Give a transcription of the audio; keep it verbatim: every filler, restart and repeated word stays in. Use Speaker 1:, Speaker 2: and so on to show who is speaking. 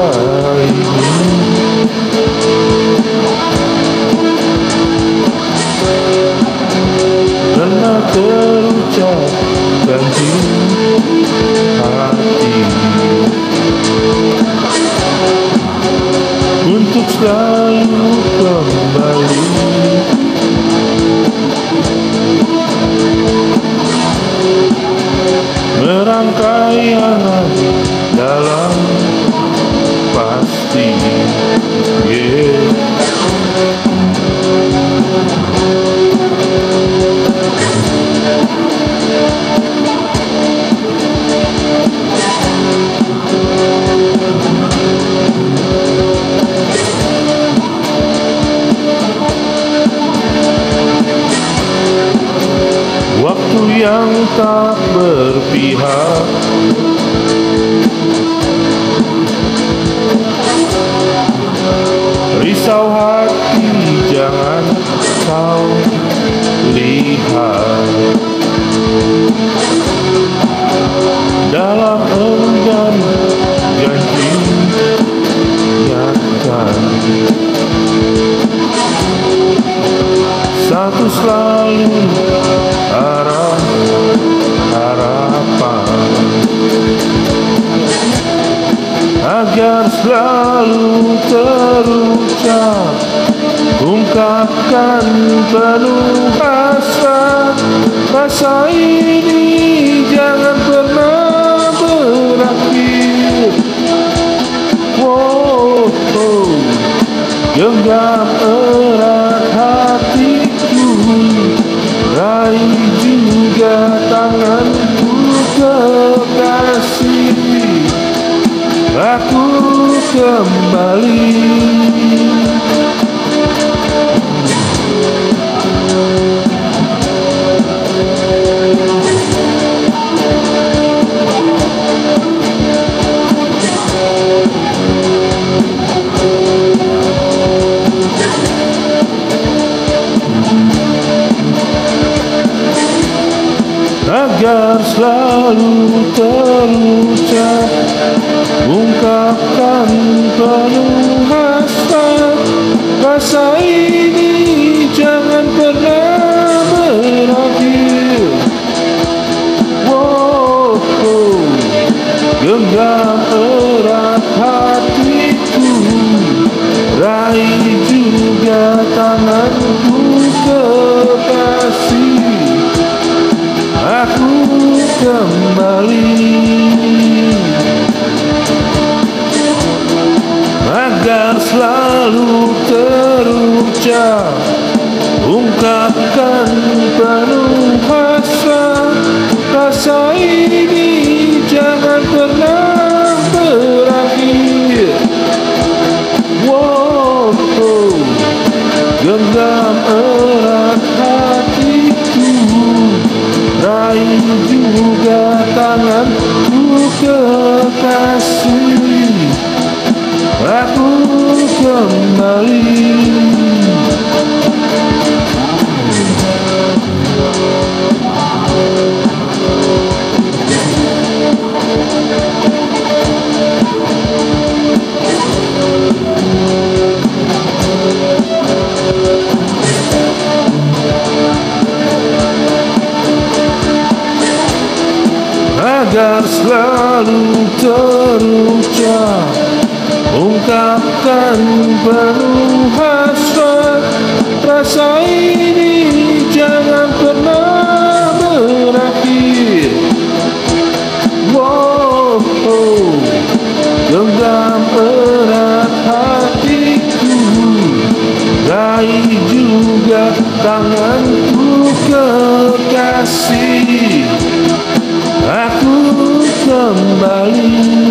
Speaker 1: ini. Karena terucap janji hati untuk selalu kembali. Merangkai angan dalam pasti, yeah. Waktu yang tak berpihak, risau hati jangan kau lihat. Dalam enggan janji nyatakan, satu selalu arah harapan, agar selalu terucap, ungkapkan penuh hasrat. Rasa ini jangan pernah berakhir. Wow, oh, genggam erat hatiku, raih juga tanganku kekasih. Aku kembali. Agar selalu terucap, ungkapkan penuh hasrat. Rasa ini jangan pernah berakhir. Wow, oh, genggam erat hatiku, raih juga tanganku kekasih. Aku kembali, agar selalu terucap, ungkapkan penuh hasrat. Rasa ini jangan pernah berakhir. Wow, oh, genggam erat hatiku, raih juga tanganku kekasih. Aku kembali. Agar selalu terucap, ungkapkan penuh hasrat. Rasa ini jangan pernah berakhir. Wow, oh, genggam erat hatiku, raih juga tanganku kekasih. Aku kembali.